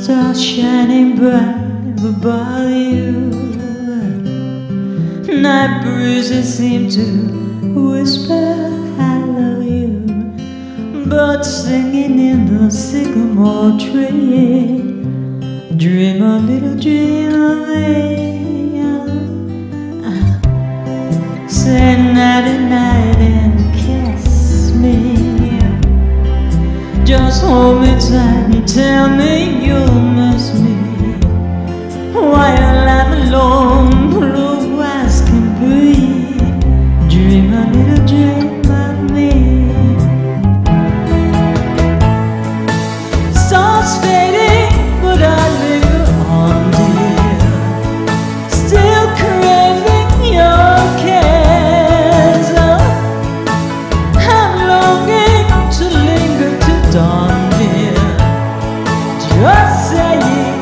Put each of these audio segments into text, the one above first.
stars shining bright above you. Night breezes seem to whisper I love you. Birds singing in the sycamore tree. Dream a little dream of me. Say nighty night and kiss me. Just hold me tight and tell me you'll miss me. While I'm alone, blue eyes can breathe. Dream a little dream of me. Stars fading, but I linger on, dear. Still craving your kiss. I'm longing to linger to dawn, dear. Just saying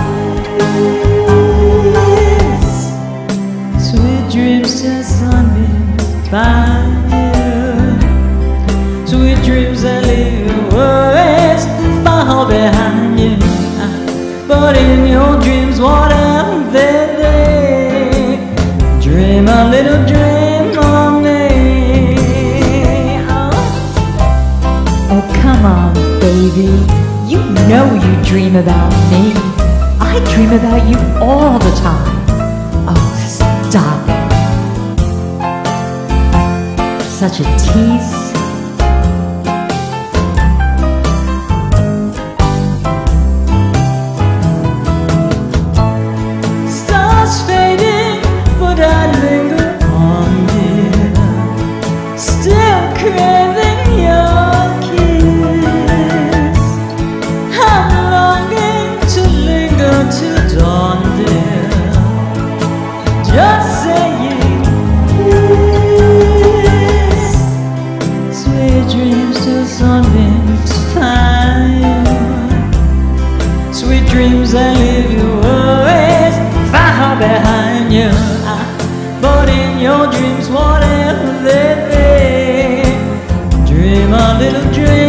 yes. Sweet dreams till sunbeam find you. Sweet dreams that leave your worries far behind you. But in your dreams, whatever they be, dream a little dream of me. Oh, come on, baby. You know you dream about me. I dream about you all the time. Oh, stop it. Such a tease. Stars fading, but I linger on, dear. Still craving your kiss. I'm longing to linger to dawn, dear. Just saying yes. Sweet dreams till sunbeams find you. Sweet dreams that leave your worries far behind you. But in your dreams, whatever they be, dream a little dream